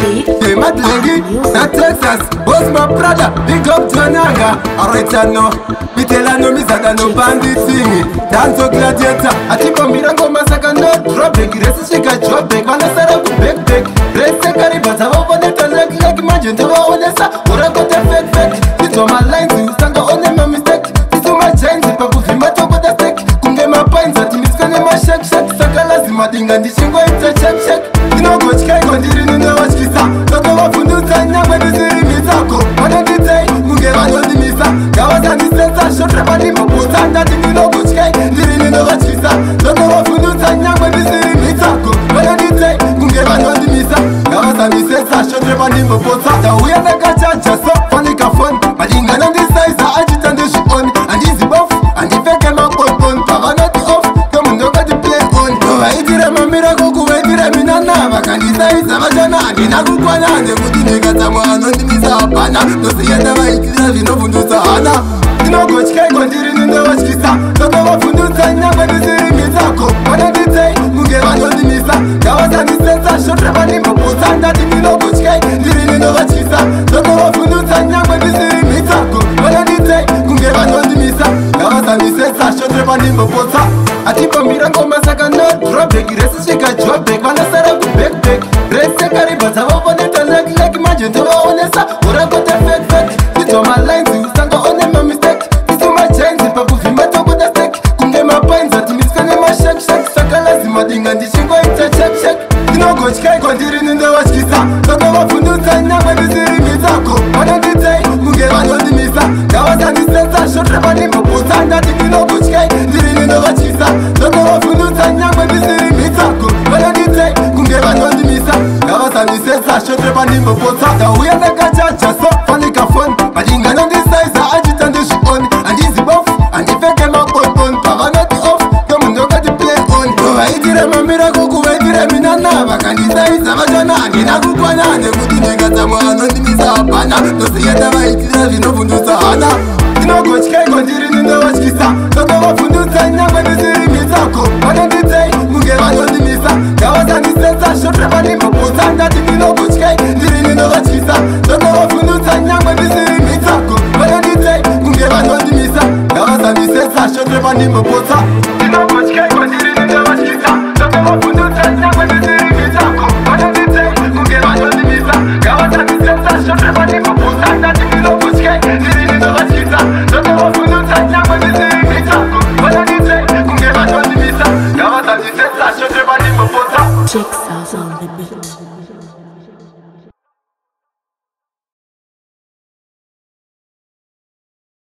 Hey, Madlengi, na Texas, boss my brother, big up Janaga. Alright, I know, me tell I know me that no bandit thing. Dance to gladiator, I think I'm Mirango Massacre, no drop big, rest shake a drop big, man, I said I'm big, rest a carry, but I open it and like imagine to go on the side, or I got a fake. It's on my line, you stand on my mistake. It's on my chains, if I put him at over the stick, couldn't get my points at him, it's gonna my shake, Sakalas, my thing, and this thing going to check. You know, go check on the no watch kisa. Don't go up to Tanya when it's in Misako. What did you say? Mugeva no di Misa. Gawaza ni Seta, Shotrapani Moputa, that you know, go check, didn't know what kisa. Don't go up to Tanya when it's in Misako. What did you say? Mugeva no di Misa. Gawaza ni Seta, Shotrapani Moputa. We are the Gacha, just up on the Cafon. But in Ghana, this size, I just and the ship on. And easy buff, and if I came up on Pavana off, come on, look at the play on. I did a miracle, I did a minana. Kanisa isabajana agina kukwana ndekutine katamwa nondimisa apana nosiyana vaikira zvinobvundusa hana ndinogotyai kwandiri ndinowachikisa toko vabvundusa nyangwe ndisiri mitako vanonditei kunge vanondimisa ngavasandisenza shotrevanimboputsa ndati ndinogotyai ndiri ndinowachikisa toko vabvundusa nyangwe ndisiri mitako vanonditei kunge vanondimisa ngavasandisenza shotrevanimboputsa atipambira ngomasaka nodrobeki resisvika jobek vanasara kubek rese karibata vavoneta like imagine tovaonesa urakote fake it's on my lines usanga one my mistake it's on my chains papuvimba tokuda stake kunge mapainza timiskane mashak saka lazima dinga ndishingo ita check ndinogotyai kwandiri ndinowachikisa toko vabvundusa nyangwe ndisiri mitako vanonditei kunge vanondimisa ngavasandisenza shotrevanimboputsa ndati ndinogotyai ndiri ndinowachikisa toko vabvundusa nyangwe ndisiri mitako vanonditei kunge vanondimisa ngavasandisenza shotrevanimboputsa ndauya ndakachacha so fanika fon madingana ndisaiza achita ndizvioni handizibofu handipfeke mapopon pavanoti off tomundokati play on vaitire mamiraku kuvaitire minana vakandisaiza vachona handina kukwana nekuti ndingatsamwa anondimisa hapana ndosiyenda vaitira zvinobvundusa hana ndinogotyai kwandiri ndinovatyisa toko vabvundusa nyangwe ndisiri mitako vanonditei kunge vanondimisa ngavasandisenza shotrevanimboputsa ndati ndinogotyai ndiri ndinovatyisa toko vabvundusa nyangwe ndisiri mitako vanonditei kunge vanondimisa ngavasandisenza shotrevanimboputsa ndinogotyai kwandiri ndinovatyisa toko vabvundusa nyangwe ndisiri mitako vanonditei kunge vanondimisa ngavasandisenza shotrevanimboputsa ndati